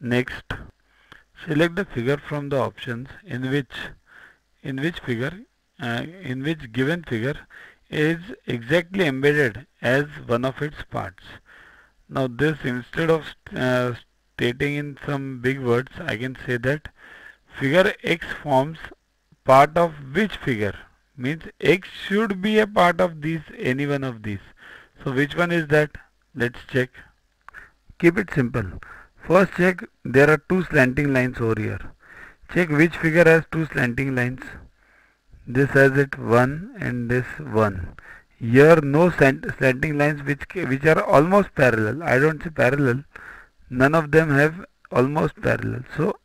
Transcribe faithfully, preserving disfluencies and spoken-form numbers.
Next, select the figure from the options in which in which figure uh, in which given figure is exactly embedded as one of its parts. Now this, instead of uh, stating in some big words, I can say that figure X forms part of which figure, means X should be a part of these, any one of these. So which one is that? Let's check. Keep it simple. First check, there are two slanting lines over here. Check which figure has two slanting lines. This has it one and this one. Here no slanting lines which which are almost parallel. I don't say parallel. None of them have almost parallel. So